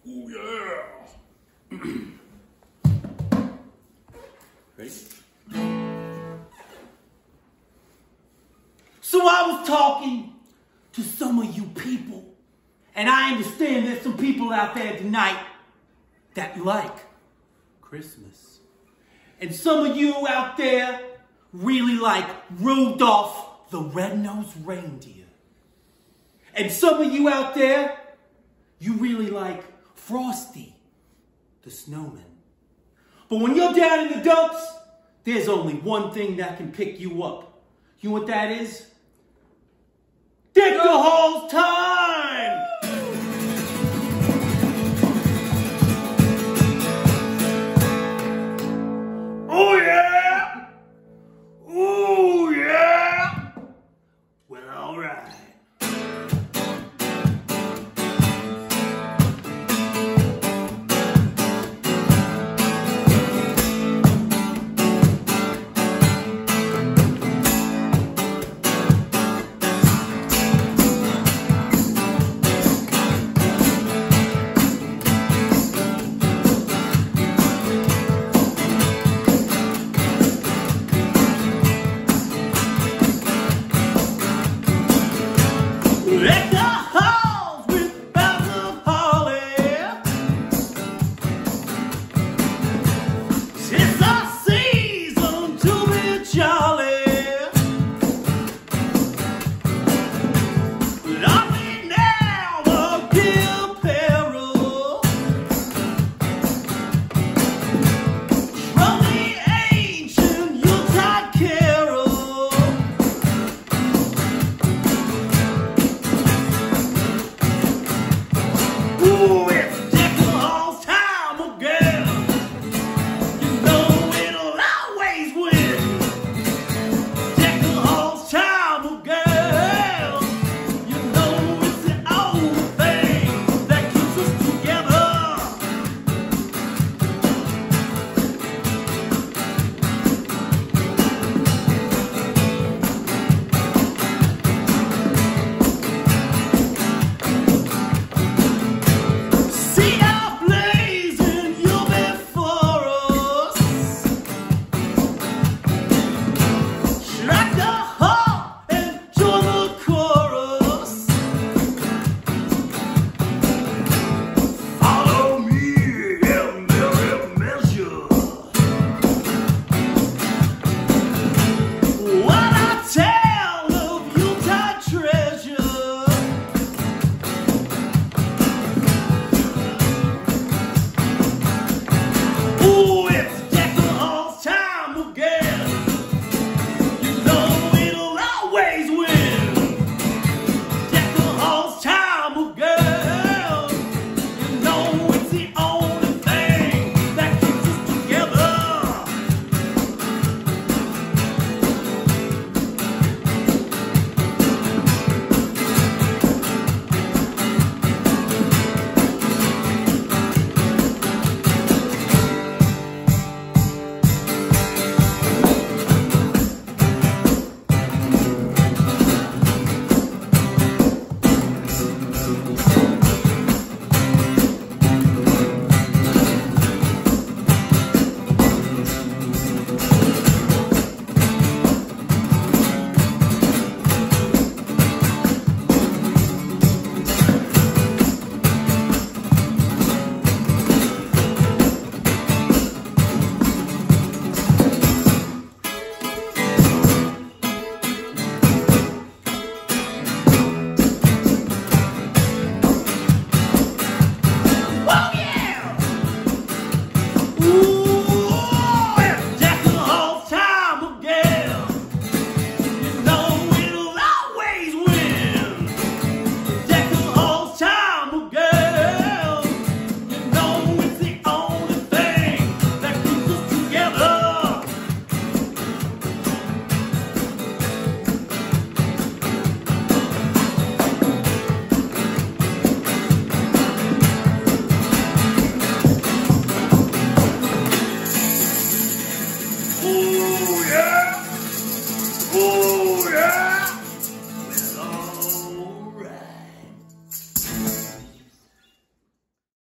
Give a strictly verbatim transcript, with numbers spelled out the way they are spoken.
Oh, yeah. Ready? So I was talking to some of you people, and I understand there's some people out there tonight that like Christmas. And some of you out there really like Rudolph the Red-Nosed Reindeer. And some of you out there, you really like Frosty the Snowman. But when you're down in the dumps, there's only one thing that can pick you up. You know what that is? Dick the whole time!